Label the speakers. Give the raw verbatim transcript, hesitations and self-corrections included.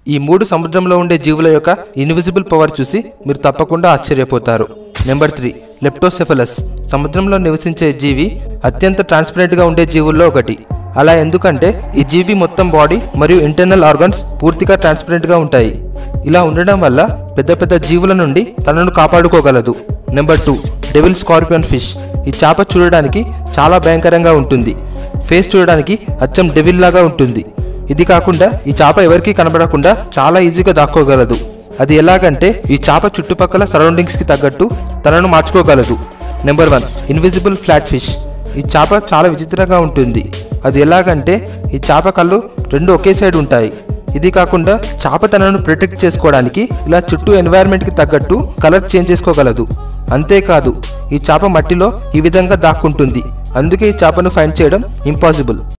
Speaker 1: ఈ మూడు సముద్రంలో ఉండే జీవుల యొక్క ఇన్విజిబుల్ పవర్ చూసి మీరు తప్పకుండా ఆశ్చర్యపోతారు. Number three, leptocephalus. సముద్రంలో నివసించే జీవి అత్యంత ట్రాన్స్పరెంట్గా ఉండే జీవుల్లో ఒకటి. అలా ఎందుకంటే ఈ జీవి మొత్తం బాడీ మరియు ఇంటర్నల్ ఆర్గన్స్ పూర్తిగా ట్రాన్స్పరెంట్గా ఉంటాయి. ఇలా ఉండడం వల్ల పెద్ద పెద్ద జీవుల నుండి తనను కాపాడుకోగలదు. Number two, devil scorpion fish. ఈ చేప చూడడానికి చాలా భయంకరంగా ఉంటుంది. ఫేస్ చూడడానికి అచ్చం డెవిల్ లాగా ఉంటుంది. ఇది కాకుండా ఈ చేప ఎవరికీ కనబడకుండా చాలా ఈజీగా దాక్కోగలదు. అది ఎలాగంటే ఈ చేప చుట్టుపక్కల సరౌండింగ్స్కి తగ్గట్టు తనను మార్చుకోగలదు. Number one, invisible flat fish. ఈ చేప చాలా విచిత్రంగా ఉంటుంది. అది ఎలాగంటే ఈ చేప కళ్ళు రెండు ఒకే సైడ్ ఉంటాయి. ఇది కాకుండా చేప తనను ప్రొటెక్ట్ చేసుకోవడానికి ఇలా చుట్టూ ఎన్వైరన్మెంట్కి తగ్గట్టు కలర్ చేంజ్ చేసుకోగలదు. అంతేకాదు ఈ చేప మట్టిలో ఈ విధంగా దాక్కుంటుంది. అందుకే ఈ చేపను ఫైండ్ చేయడం ఇంపాసిబుల్.